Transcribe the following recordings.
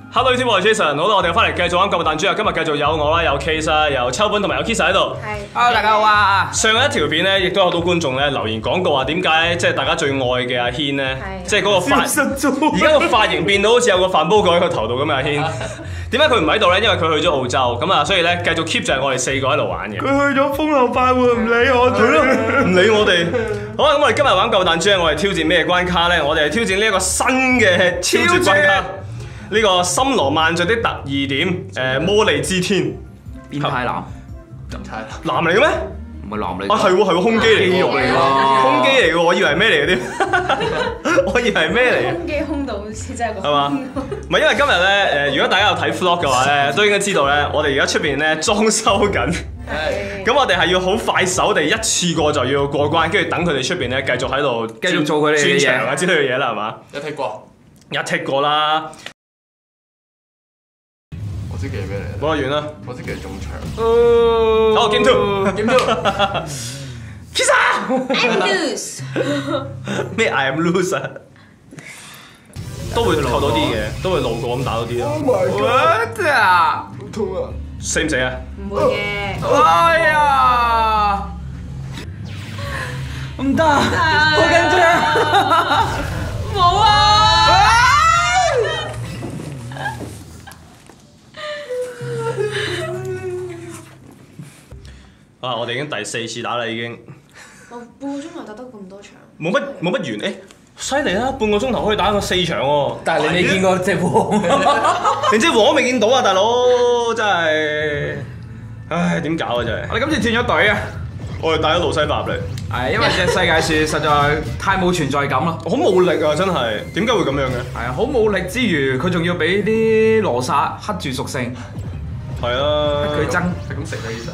Hello， 天我係 Jason，好啦，我哋翻嚟繼續玩購物彈珠啊！今日繼續有我啦，有 Case 啦，有秋本同埋有 Kisa 喺度。 係。 Hello， 大家好啊！ 上一條片咧，亦都有好多觀眾咧留言講過話，點解即係大家最愛嘅阿軒咧，即係嗰個髮，而家個髮型變到好似有個飯煲蓋喺個頭度咁啊！阿軒，點解佢唔喺度咧？因為佢去咗澳洲，咁啊，所以咧繼續 keep 就係我哋4個喺度玩嘅。 佢去咗風流快活，唔理我哋咯， 唔理我哋。好啦，咁我哋今日玩購物彈珠咧，我哋挑戰咩關卡咧？我哋係挑戰呢一個新嘅超絕關卡。呢個森羅萬象的特異點，魔力之天， 變態男， 男嚟嘅咩？ 唔係男嚟。 啊係喎，胸肌嚟嘅， 肌肉嚟喎， 胸肌嚟嘅，我以為係咩嚟嘅添，我以為係咩嚟嘅？ 胸肌空到好似真係個。 係嘛？唔係因為今日咧，如果大家有睇 vlog 嘅話咧，都應該知道咧，我哋而家出邊咧裝修緊，咁我哋係要好快手地一次過就要過關，跟住等佢哋出邊咧繼續喺度繼續做佢哋嘅嘢轉場啊之類嘅嘢啦，係嘛？ 一踢過， 一剔過啦。 我知嘅係咩嚟？ 冇得完啦！ 我知嘅係中場。 好 Game Two，Game I'm loose。 Two， 咩 I am loser， 都會扣到啲嘅，都會路過咁打到啲咯。 Oh my god！ 啊！ 好痛啊！ 死唔死啊？ 唔會嘅。 哎呀！唔得，好緊張。 冇啊！ 啊！我哋已經第4次打啦，已經我半個鐘頭打得咁多場。 冇乜完誒，犀利啦！半個鐘頭可以打個4場喎。 但係你未見過隻王， 連隻王都未見到啊，大佬真係，唉點搞啊真係！ 我哋今次轉咗隊啊！ 我哋帶咗路西法入嚟， 係因為隻世界樹實在太冇存在感啦。 好冇力啊真係，點解會咁樣嘅？ 係啊，好冇力之餘，佢仲要俾啲羅剎黑住屬性， 係啊， 佢爭。 係咁食啊 Lisa。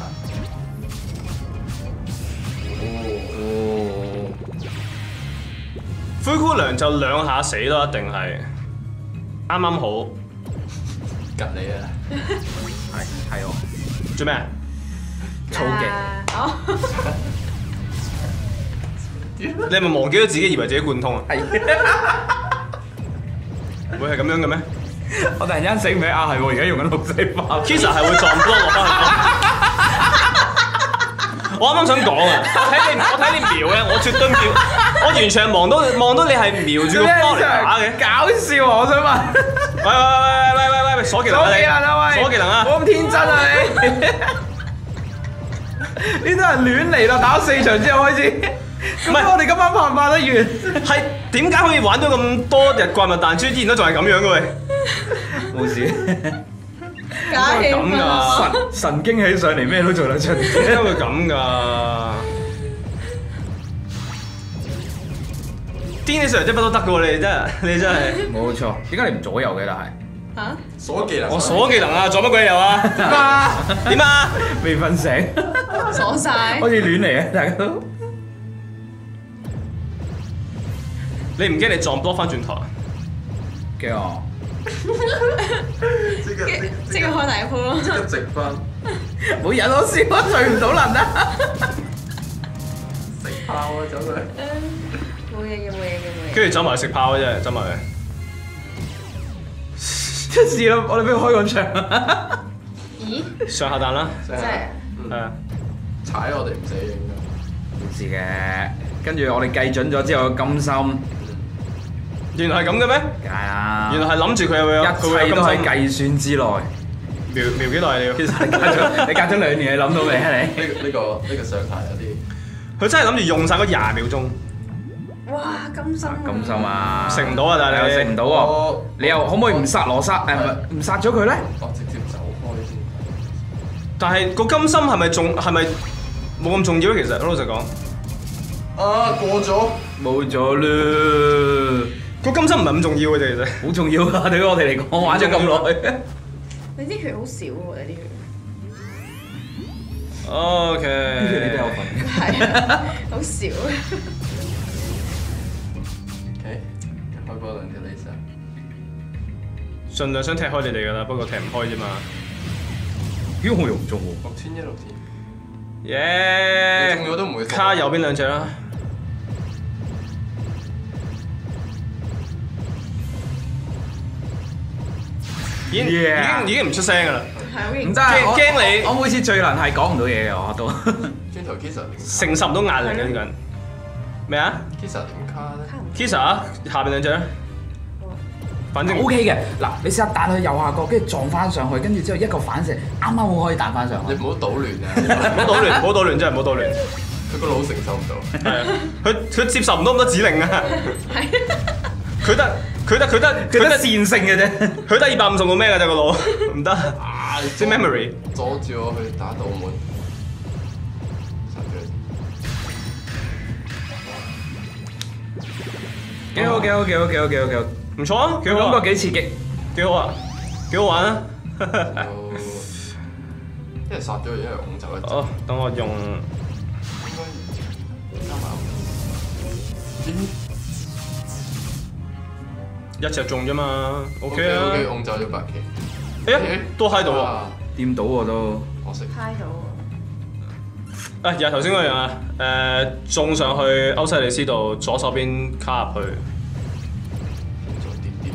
灰姑娘就2下死咯，一定係啱啱好。 吉你啊！ 係喎， 做咩啊？ 操勁。 哦。 你係咪忘記咗自己以為自己貫通啊？ 係。 會係咁樣嘅咩我突然間醒唔起啊，係喎，而家用緊綠色化。 ？Kisa 係會撞 block 落翻去。我啱啱想講啊，我睇你瞄咧，我絕對瞄，我完全係望到你係瞄住個 block 嚟打嘅。 搞笑啊！我想問。 喂，鎖技能啊你！鎖技能啊！ 冇咁天真啊你！呢啲人亂嚟啦，打咗4場之後開始。唔係我哋今晚拍唔拍得完？ 係點解可以玩到咁多日怪物彈珠，依然都仲係咁樣嘅喂？ 冇事。 假氣咁㗎？ 神經起上嚟咩都做得出。 點解會咁㗎？癲起上嚟真乜都得嘅喎，你真係。 冇錯。點解你唔左右嘅？但係嚇？ 鎖技能。 我鎖技能啊，做乜鬼有啊？點啊？ 未瞓醒， 鎖晒。 好似亂嚟啊！大家都你唔驚你撞 block 翻轉頭啊？ 驚啊！ 即刻開第一鋪咯。 即刻直翻。 冇引我笑，我聚唔到人啊！ 食炮啊！走佢。 冇嘢嘅，冇嘢嘅，冇嘢。 跟住走埋去食炮嘅啫，走埋去。 出事啦！我哋俾佢開個場。 咦？ 上下彈啦， 真係。 係啊。 踩我哋唔死應該。 冇事嘅，跟住我哋計準咗之後，甘心。 原來係咁嘅咩？ 梗係啦。 原來係諗住佢會有，佢會一切都喺有咁計算之內。 瞄幾耐你要？ 其實你隔咗2年，你諗到未啊你？ 呢個上下有啲。 佢真係諗住用晒嗰20秒鐘， 哇！甘心。 甘心啊！ 食唔到啊！但係你你又食唔到喎，你又可唔可以唔殺羅剎？唔殺咗佢咧？ 我直接走開先。 但係個甘心係咪冇咁重要咧？其實老實講， 啊過咗。 冇咗啦， 個甘心唔係咁重要嘅啫，其實。 好重要啊！對於我哋嚟講，玩咗咁耐。 你啲血好少喎，你啲血。 OK。 你都有份。 係啊，好少。 OK，開波2條 Lisa。 盡量想踢開你哋㗎啦，不過踢唔開啫嘛。 咦？我又唔中喎。 6100。 耶！ 你中咗都唔會卡右邊2隻啦。 已經唔出聲㗎啦。 唔得，驚你！我每次最難係講唔到嘢嘅，我都。 轉頭 Kisa 承受唔到壓力嘅呢個人。咩啊 Kisa 點卡咧 ？Kisa 下邊兩隻咧，反正 O K 嘅。嗱，你試下彈去右下角，跟住撞翻上去，跟住之後一個反射，啱啱好可以彈翻上去。 你唔好搗亂啊！ 唔好搗亂，真係唔好搗亂。 佢個腦承受唔到。 係啊，佢接受唔到咁多指令啊。佢得線性嘅啫，佢得250個咩㗎啫個腦，唔得。即 memory 阻住我去打道門。 幾好，唔錯啊！ 幾好啊！ 感覺幾刺激， 幾好啊！幾好玩啊！ 一係殺咗佢，一係拱走一隻。 哦，等我用。 加埋。 一隻中啫嘛 ，OK 啊。 OK，拱走咗8K。 哎呀，都喺度喎， 掂到我都。 可惜。 嗨到啊，又係頭先嗰樣啊，中上去歐西里斯度左手邊卡入去， 再啲，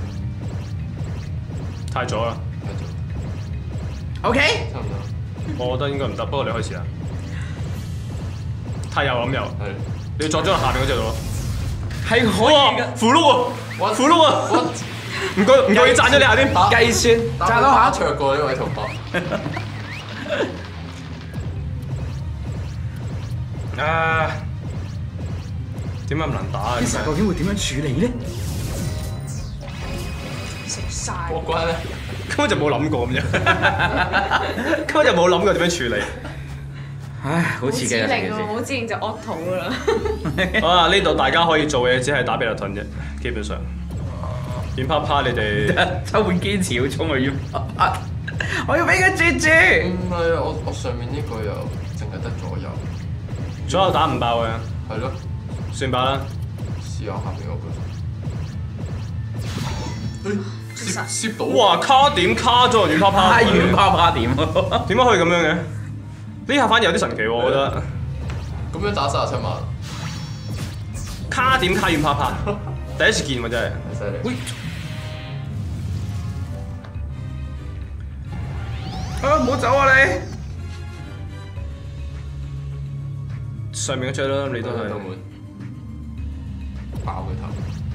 太左啦。 太左。 OK。 差唔多。 我覺得應該唔得，不過你開始啦。太右咁右， 係。 你要撞咗落下邊嗰隻度咯。 係可以嘅。 符碌喎，符碌啊！唔該，你讚咗你下添。 計算，賺到下卓過呢位同學。 啊！點解咁難打啊？ 其實究竟會點樣處理咧？ 食晒。 過關咧， 根本就冇諗過咁樣，根本就冇諗過點樣處理。 唉，好刺激啊！ 冇指令喎，冇指令就惡肚噶啦。 好啊！呢度大家可以做嘅只係打比特盾啫，基本上。軟趴趴，你哋秋本堅持要衝去軟趴趴，我要俾佢絕住。 唔係啊，我上面呢個又淨係得左右。 左右打唔爆嘅。 係咯， 算吧啦。 試下下邊嗰個。攝到。 哇！卡點卡咗軟趴趴。 太軟趴趴點？ 點解可以咁樣嘅？呢下反而有啲神奇喎，我覺得。 咁樣打37萬。 卡點卡軟趴趴，第一次見喎真係。 犀利。 啊！唔好走啊你！ 上面嗰隻啦，你都係。 爆佢頭。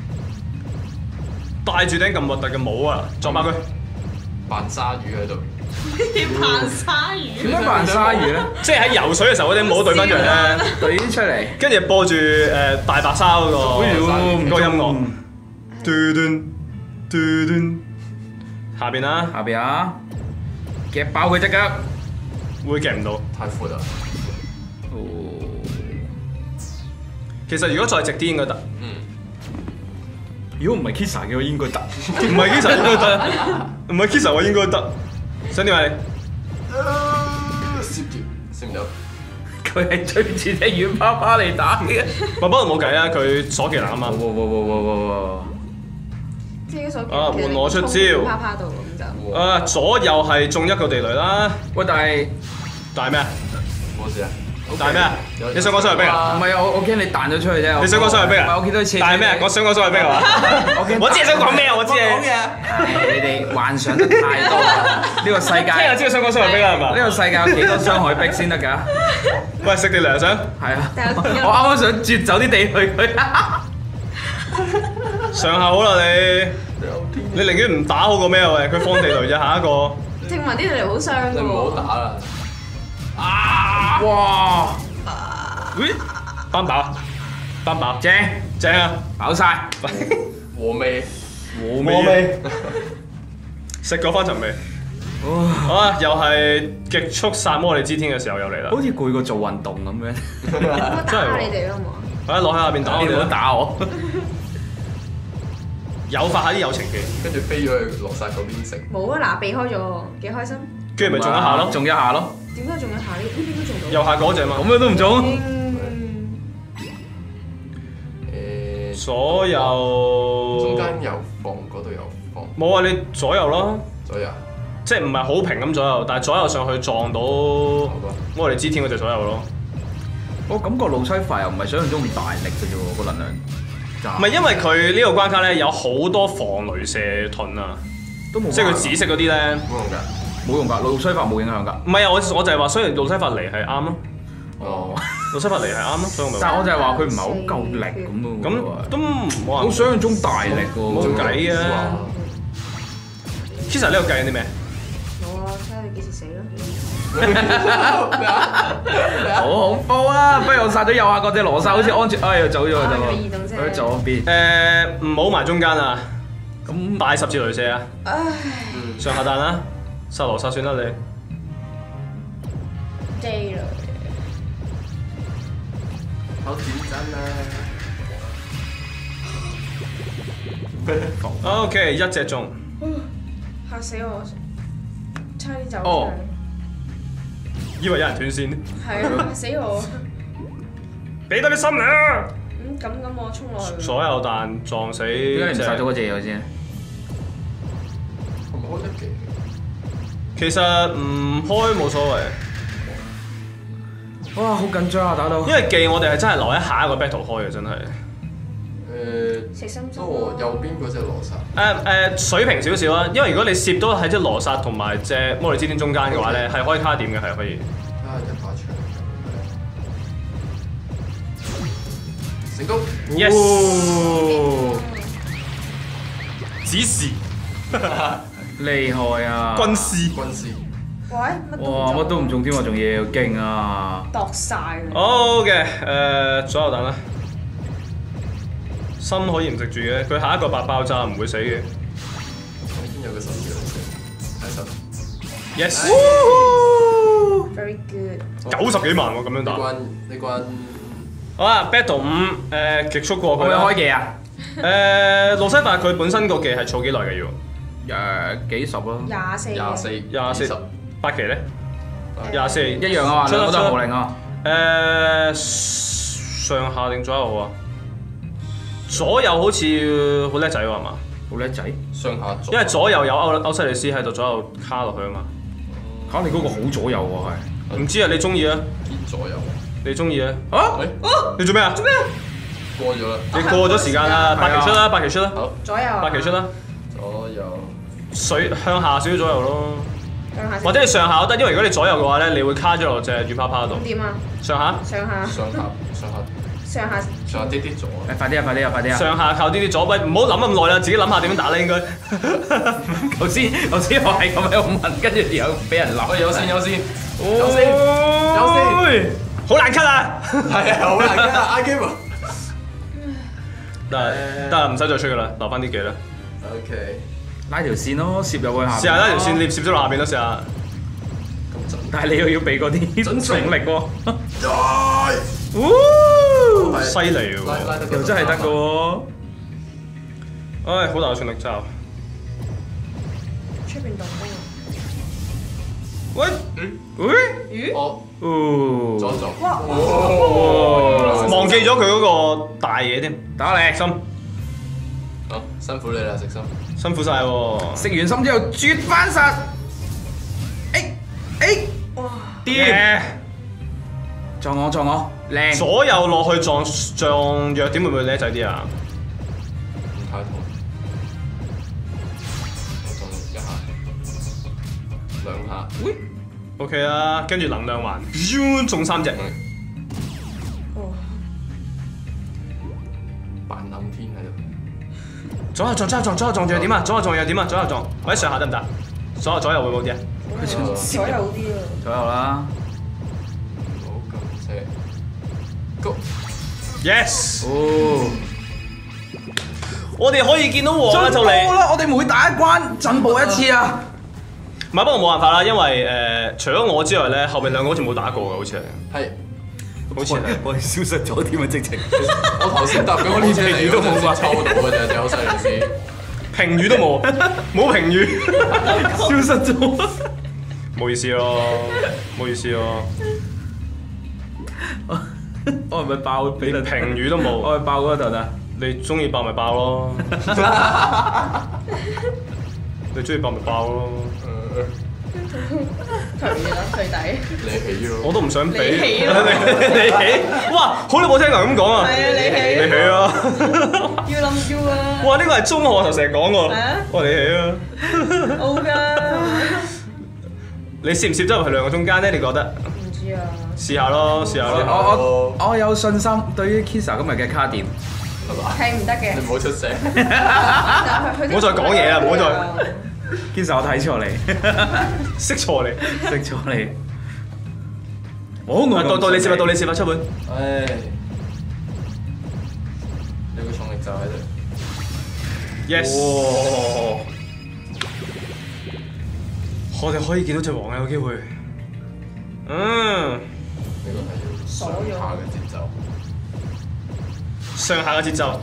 戴住頂咁核突嘅帽啊！撞爆佢。 扮鯊魚喺度。 點扮鯊魚？ 點樣扮鯊魚咧？ 即係喺游水嘅時候嗰頂帽對翻着咧， 對出嚟， 跟住播住大白鯊嗰個音樂。嘟嘟嘟嘟。下邊啦。 下邊啊！夾爆佢隻腳。 會夾唔到。 太闊啦。 其實如果再直啲應該得。 如果唔係 Kisa 嘅話應該得。 唔係 Kisa 應該得。唔係 Kisa 我應該得。想點啊你？ 攝住，攝唔到。 佢係追住隻軟趴趴嚟打嘅。 不過冇計啦，佢鎖技能啊嘛。 即係鎖技能。換我出招。 趴趴度咁就。 啊，左右係中一個地雷啦。 喂，但係咩啊？ 冇事啊。 但係咩啊？你想講雙人兵啊？ 唔係我驚你彈咗出去啫。 你想講雙人兵啊？ 我見到似。 但係咩啊？我想講雙人兵啊！我知你想講咩啊？我知你。 你哋幻想得太多啦！呢個世界。 聽日知道想講雙人兵啦係嘛？ 呢個世界有幾多傷害兵先得㗎？ 喂，食地雷想？ 係啊。我啱啱想絕走啲地雷佢。 上下好啦你。你寧願唔打好過咩啊？喂，佢放地雷啫，下一個。 聽聞啲地雷好傷㗎喎。 你唔好打啦。 啊！哇！ 翻飽，翻飽，正啊， 飽晒， 和味， 和味，食過翻尋味。好啊，又係極速殺魔力之天嘅時候又嚟啦。 好似攰過做運動咁樣。 真係你哋咯嘛？ 係落喺下邊打我哋啦， 打我。 誘發下啲友情技， 跟住飛咗去落晒嗰邊食。 冇啊，嗱避開咗，幾開心。 跟住咪中一下咯， 中一下咯。 點解中一下呢？點解中到？ 右下嗰隻嘛， 咁樣都唔中。 左右。 中間有放，嗰度有放。 冇啊！你左右咯。 左右。 即係唔係好平咁左右，但係左右上去撞到魔力之天嗰隻左右咯。 我感覺路西法又唔係想象中咁大力嘅啫喎，個能量。 唔係因為佢呢個關卡咧有好多防雷射盾啊， 都冇。 即係佢紫色嗰啲咧， 冇用㗎。 冇用㗎，路西法冇影響㗎。 唔係啊，我就係話，雖然路西法嚟係啱咯， 哦， 路西法嚟係啱咯，所以我咪但係我就係話佢唔係好夠力咁咯。 咁都冇人我想象中大力喎。 冇計啊。其實呢個計緊啲咩？ 冇啊，睇下你幾時死咯。 好恐怖啊！不如我殺咗右下角隻羅剎，好似安全。哎呀，走咗就佢左邊。 唔好埋中間啊！咁大10字雷射啊！ 唉， 上下彈啦，殺羅剎算啦你。 低啦。 好點真啊！ OK， 一隻中。 嚇死我！差啲走哦出嚟。 以為有人斷線， 係啊！嚇死我！ 俾多啲心力啊！ 咁我衝落去。 所有彈撞死。 點解你唔殺咗嗰隻嘢先？ 係咪開得技？ 其實唔開冇所謂， 哇，好緊張啊！打到。 因為技我哋係真係留喺下一個 battle 開嘅，真係。 食心心哦，右邊嗰隻羅剎。 水平少少啦，因為如果你攝到喺隻羅剎同埋隻魔力之巔中間嘅話咧，係可以卡點嘅，係可以。 一把槍。成功。 Yes。指示。 厲害啊！ 軍師。 喂， 哇，乜都唔中添喎，仲要勁啊！ 度晒啦。 好嘅，左右彈啦。心可以唔食住嘅，佢下一個白爆炸唔會死嘅。 我已經有個10字雷射，睇實。 Yes。 Very good。 90幾萬喎，咁樣打。 呢關。 好啦 ，Battle 5，極速過佢啦。 開技啊！ 路西法佢本身個技係儲幾耐嘅要？ 幾十咯。 24 8期咧？24 一樣啊嘛，兩個都係號令啊。 上下定左右好啊？左右好似好叻仔喎，係嘛？ 好叻仔。 上下左。 因為左右有歐西里斯喺度，左右卡落去啊嘛。 卡你嗰個好左右喎，係。 唔知啊，你中意啊？ 堅左右。 你中意啊？ 啊？ 你做咩啊？ 過咗啦。 你過咗時間啦，8期出啦，8期出啦。 好。 左右。 8期出啦。 左右。 水向下少少左右咯。 向下。 或者你上下都得，因為如果你左右嘅話咧，你會卡咗落隻軟趴趴度。 咁點啊？ 上下。 上下啲左。 快啲啊！ 上下靠啲左，喂，唔好諗咁耐啦，自己諗下點樣打啦應該。 頭先我係咁喺度問，跟住又俾人鬧。 有先。 好難 cut 啊！ 係啊，好難㗎，I game。 得啦，唔使再出噶啦，留翻啲技啦。 OK。 拉條線咯，攝入去下。 試下拉條線，你攝咗落下邊都試下。 咁準。 但係你又要俾嗰啲重力喎。 犀利喎！ 又真係得嘅喎。 唉，好大嘅全力罩。 出邊動工啊！ 喂？ 哦。左。 哇！ 忘記咗佢嗰個大嘢添。 打你心。 好，辛苦你啦，食心。 辛苦晒喎！ 食完心之後絕翻實。 哇！ 掂！ 撞我，靚。 左右落去撞弱點會唔會叻仔啲啊？ 唔太痛。我撞1下，2下。 喂 OK 啦，跟住能量環，中3隻。 扮暗天喺度。 左右撞弱點啊！左右撞，或者上下得唔得？左右會唔好啲啊？ 左右啲啊！ 左右啦。 唔好咁斜。Go。 Yes。 哦。 我哋可以見到王啦，就嚟。 啦！我哋每打一關進步一次啊！ 唔係，不過冇辦法啦，因為除咗我之外咧，後面兩個好似冇打過嘅，好似係。 係。 好似係。 我哋消失咗添啊！直情。 我頭先答緊我呢隻嚟，都冇抽到嘅啫，隻好細隻。 評語都冇，冇評語， 消失咗。 唔好意思咯， 我係咪爆俾你？ 評語都冇， 我係爆嗰陣啊！ 你中意爆咪爆咯，你中意爆咪爆咯。 退咯，退底。 你起咯。 我都唔想俾。 你起咯你起。哇！好耐冇聽人咁講啊。 係啊，你起。 你起啊！ 要諗要啊。 哇！呢個係中學就成日講喎。 係啊。 哇！你起啊。 好㗎。 你攝唔攝得入去兩個中間咧？你覺得？ 唔知啊。 試下咯，試下咯。 我有信心對於 Kisa 今日嘅卡點。 係唔得嘅。 你唔好出聲。 唔好再講嘢啦，唔好再。 Kisa 我睇錯你， 識錯你， 識錯你。到你試下，出本。 唉，你個重力就喺度。 Yes。我哋可以見到隻王有機會。 呢個係要上下嘅節奏。 上下嘅節奏。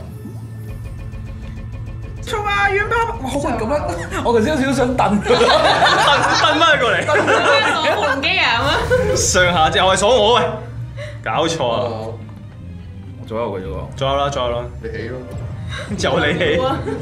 衝啊！遠跑！哇，好咁樣，我頭先有少少想蹬翻過嚟。 鎖無龍機啊咁啊！ 上下節，我係鎖我喂，搞錯啊！ 左右嘅啫喎。 左右啦。 你起咯。 就你起。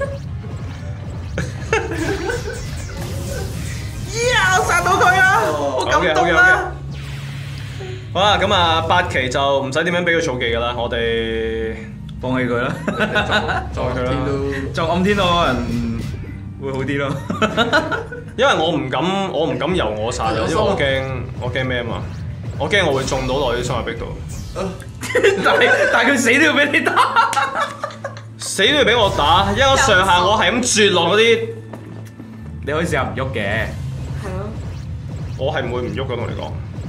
我殺到佢啊！好感動啊！ 好啦，咁啊8期就唔使點樣俾佢儲技噶啦，我哋放棄佢啦， 撞佢啦， 撞暗天可能會好啲咯。 因為我唔敢由我殺，因為我驚咩啊嘛？我驚我會中到落啲雙壁度。 但係佢死都要俾你打， 死都要俾我打，因為我上下我係咁啜落嗰啲， 你可以試下唔喐嘅。 係咯。 我係唔會唔喐嘅，同你講。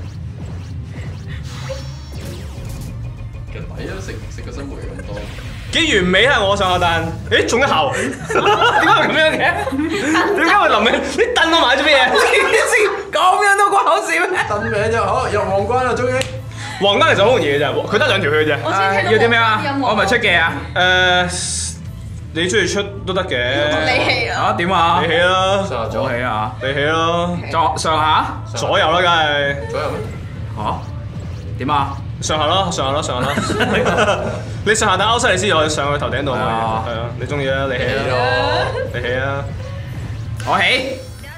其實抵啊，食個新梅咁多。 幾完美啊！我上下彈，誒中一效，點解會咁樣嘅？點解會臨尾？你燉我埋做咩嘢？ 咁樣都關口事咩？ 燉名就好，入皇冠啦，終於。 皇冠其實好容易嘅啫，佢得2條血嘅啫。 要啲咩啊？我咪出嘅啊？ 你中意出都得嘅。 你起啦。 點啊？ 你起啦。 上下我起啊！ 你起啦。 上下？ 左右啦，梗係。 左右咩？ 嚇？點啊？ 上下啦。你上下打歐西里斯，我上去頭頂度。係啊，你中意啦，你起啦。你起啊！ 我起。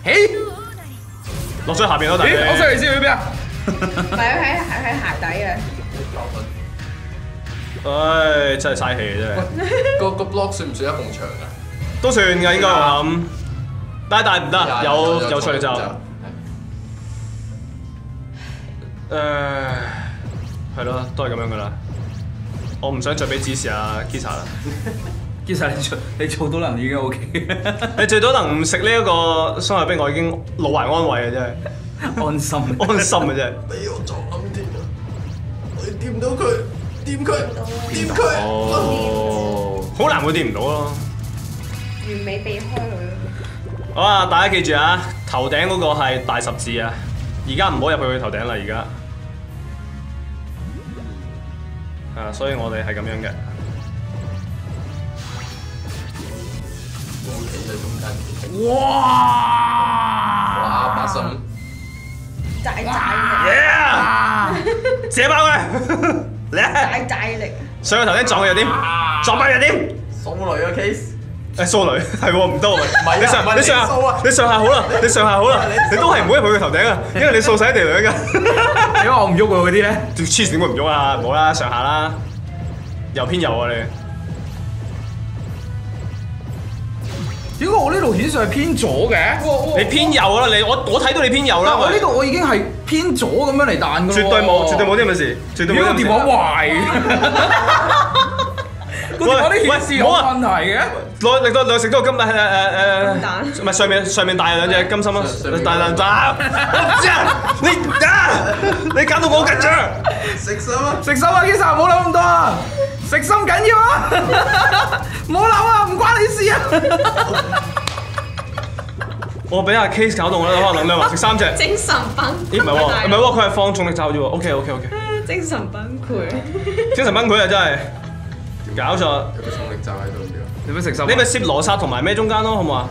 落咗下邊咯，大佬。 歐西里斯去邊啊？ 唔係喺鞋底嘅。 唉，真係嘥氣嘅真係。 個 block 算唔算一埲牆㗎？ 都算㗎，應該我諗。但係唔得，有出嚟就。係咯，都係咁樣㗎啦。我唔想再俾指示阿 Kisa 啦。 Kisa 你做到能已經 OK。 你最多能唔食呢一個雙刃兵，我已經老懷安慰嘅真係。 安心嘅啫。 俾我撞暗天啊！我掂到佢，掂佢。 哦，好難會掂唔到咯。 完美避開佢。 好啊，大家記住啊，頭頂嗰個係大十字啊，而家唔好入去佢頭頂啦，而家。所以我哋係咁樣嘅。 哇 ！8心。 大力。射爆佢！嚟。 大力。 上個頭頂撞佢又點？撞爆又點？ 掃雷嘅 case。 掃雷係喎，唔得喎。 你上下好啦，你都係唔好入佢頭頂啊，因為你掃晒地雷㗎。 因為我唔喐佢嗰啲咧， 黐線點會唔喐啊？唔好啦，上下啦，右偏右啊你。 點解我呢度顯示係偏左嘅？ 你偏右啦，我睇到你偏右啦。 我呢度我已經係偏左咁樣嚟彈㗎喎。絕對冇啲咁嘅事，絕對冇。 個電話壞。個電話啲顯示有問題嘅。 攞食多個金蛋唔係上面大兩隻金心啊！大蛋蛋，你搞到我好緊張。 食心啊 ，Kisa 唔好諗咁多啊！食心緊要啊！唔好諗啊，唔關你事啊！ 我俾阿 Case 搞到我啦，可能兩話食3隻。 精神崩潰。 咦唔係喎，佢係放重力罩啫喎。OK。 精神崩潰。 精神崩潰啊！真係搞錯。 有個重力罩喺度嘅。 你咪食心？ 你咪攝羅剎同埋咩中間咯，好唔好啊？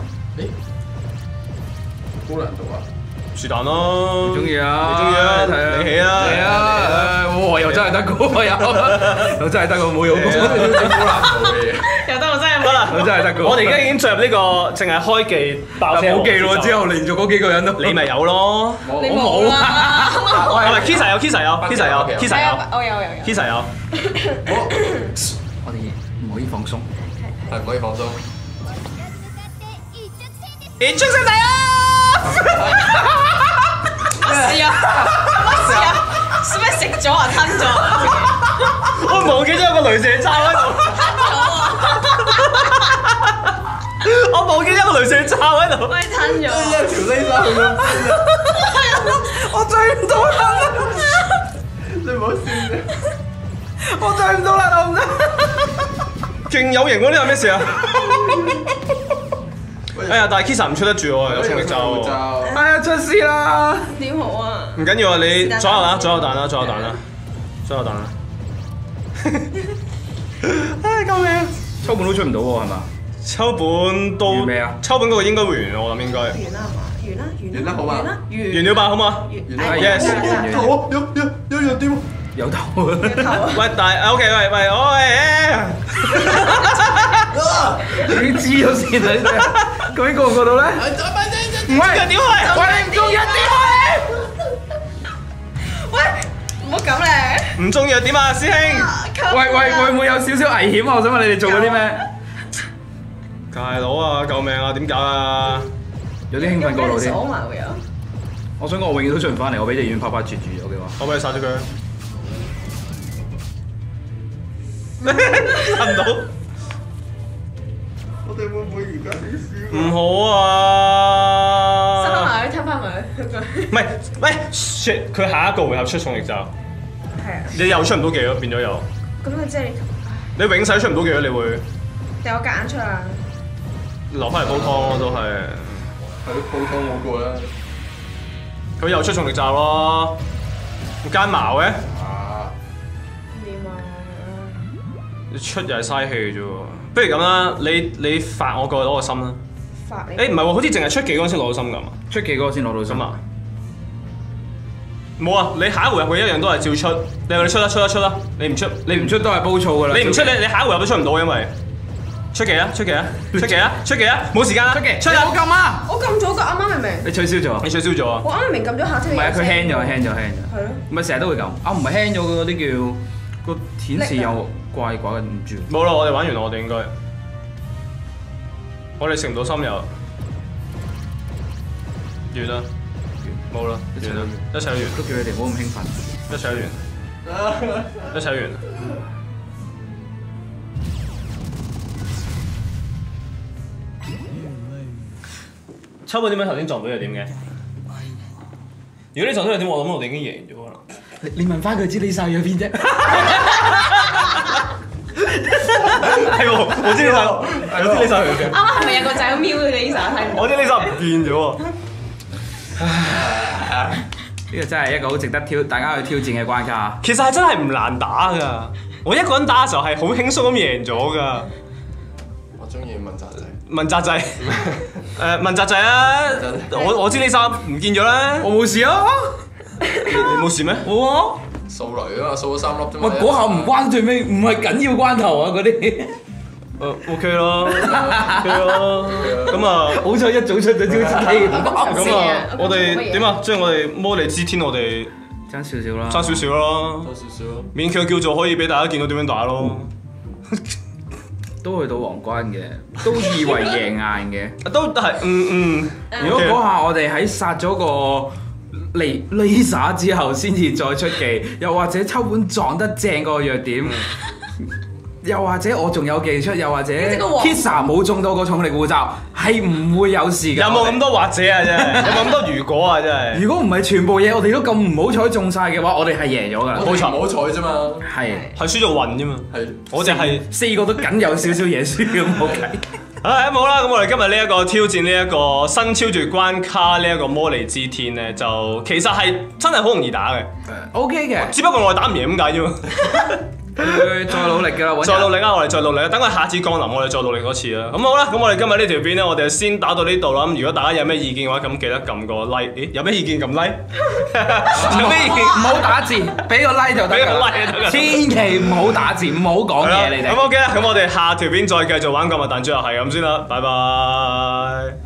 高難度啊！ 是但咯。 中意啊！ 你中意啊？你起啊！ 嚟啊！哇！又真係得嘅喎，又真係得嘅，冇用過。 高難度嘅嘢。 又得我真係得啦， 佢真係得㗎。 我哋而家已經進入呢個淨係開技爆聲冇記咯，之後連續嗰幾個人都你咪有咯， 你冇啊？ 係咪 Kisa 有 Kisa 有 Kisa 有 Kisa 有我有 Kisa 有， 我哋唔可以放鬆， 係唔可以放鬆。 你出聲嚟啊！ 試啊！使咩食咗啊？吞咗？ 我忘記咗有個雷射罩喺度。我忘記咗有個雷射罩喺度。 喂，吞咗。 條呢衫去咗邊啊？ 我追唔到啦！ 你唔好笑啫。 我追唔到啦，我唔得。 勁有型喎！呢個咩事啊？哎呀，但係 Kisa 唔出得住喎，有重力罩。 哎呀，出事啦！ 點好啊？ 唔緊要啊，你左右啦，左右彈啦，左右彈啦，左右彈啦。唉，救命！ 抽本都出唔到喎，係嘛？ 抽本都完未啊？ 抽本嗰個應該會完，我諗應該。 完啦係嘛？完啦完啦好嘛？ 完了吧，好嘛？ 原來 Yes 頭有弱點。 有頭。 喂，但係 OK，喂， 你知咗先啦，究竟過唔過到咧？唔係， 點去？ 喂，你唔中意點去？ 喂，唔好咁咧。 唔中意又點啊，師兄？ 喂，會唔會有少少危險啊？我想問你哋做咗啲咩？ 大佬啊，救命啊！點搞啊？ 有啲興奮過度添。 鎖埋會有。 我想講我永遠都出唔翻嚟，我俾隻軟拍拍絕住咗嘅話。 我俾你殺咗佢。殺唔到。 我哋會唔會而家啲輸？ 唔好啊！ 收翻埋佢，吞翻埋佢。 唔係，喂 shit！佢下一個回合出重力罩， 係啊。 你又出唔到技咯，變咗又。 咁啊，即係你永世出唔到技咯，你會定我夾硬出啊？ 留翻嚟煲湯咯，都係。 係咯，煲湯好過啦。 佢又出重力罩咯，奸茅嘅。 啊！ 點啊？ 你出又係嘥氣啫喎。不如咁啦，你發我過去攞個心啦。 發你？ 誒唔係喎，好似淨係出技嗰陣先攞到心㗎嘛。 出奇嗰個先攞到心咁啊？冇啊！你下一回合佢一樣都係照出，你話你出啦，你唔出， 你唔出都係煲醋㗎啦。 你唔出你下一回合都出唔到，因為出技啊，冇時間啦，出你唔好撳啊！ 我撳咗㗎，啱啱明明。 你取消咗？ 你取消咗啊？ 我啱啱明撳咗下先。 唔係啊，佢輕咗。 係咯。 唔係成日都會咁。啊，唔係輕咗嗰啲叫個顯示又怪怪嘅，唔住。 冇啦，我哋玩完啦，我哋應該，我哋食唔到心油，完啦，冇啦，完啦，一齊完， 都叫你哋唔好咁興奮。 一齊完，一齊完。抽本點解頭先撞到又點嘅？如果你撞到又點，我諗我哋已經贏咗啦。 你問翻佢知你晒咗邊啫？ 係喎，我知你晒，我知你晒佢嘅。 啱啱係咪有個仔瞄佢哋 Lisa 睇唔到？ 我知你晒唔見咗喎。 呢個真係一個好值得大家去挑戰嘅關卡。 其實係真係唔難打㗎，我一個人打嘅時候係好輕鬆咁贏咗㗎。 我中意問責仔。 問責仔，問責仔啊！我知呢衫唔見咗啦。 我冇事啊， 你冇事咩？ 冇啊。 掃雷啊嘛，掃咗3粒啫嘛。 喂，嗰下唔關最尾，唔係緊要關頭啊嗰啲。 OK 咯，OK 咯。咁啊， 好彩一早出咗招先。 咁啊，我哋點啊？即係我哋魔力之天，我哋爭少少啦。 爭少少咯， 多少少咯。 勉強叫做可以俾大家見到點樣打咯。 都去到皇關嘅，都以為贏硬嘅。 都係， 如果嗰下我哋喺殺咗個Lisa 之後，先至再出技，又或者抽本撞得正個弱點，又或者我仲有技出，又或者 Kisa 冇中到個重力護罩，係唔會有事嘅。 有冇咁多或者啊？真係有冇咁多如果啊？真係。 如果唔係全部嘢我哋都咁唔好彩中晒嘅話，我哋係贏咗㗎啦。 冇錯， 唔好彩啫嘛。 係輸咗運啫嘛。 係， 我哋係 4個都僅有少少嘢輸咁冇計。 唉，冇啦，咁我哋今日呢一個挑戰呢一個新超越關卡呢一個魔力之天咧，就其實係真係好容易打嘅。 OK 嘅， 只不過我哋打唔贏咁解啫嘛。 會再努力㗎啦， 再努力啊！我哋再努力啊！等佢下次降臨，我哋再努力嗰次啦。咁好啦，咁我哋今日呢條片咧，我哋就先打到呢度啦。咁如果大家有咩意見嘅話，咁記得撳個 like。咦，有咩意見撳 like？ 有咩意見？ 唔好打字，俾個 like 就得。 俾個 like 就得。 千祈唔好打字，唔好講嘢，你哋。 咁 OK 啦，咁我哋下條片再繼續玩購物彈珠遊戲咁先啦，拜拜。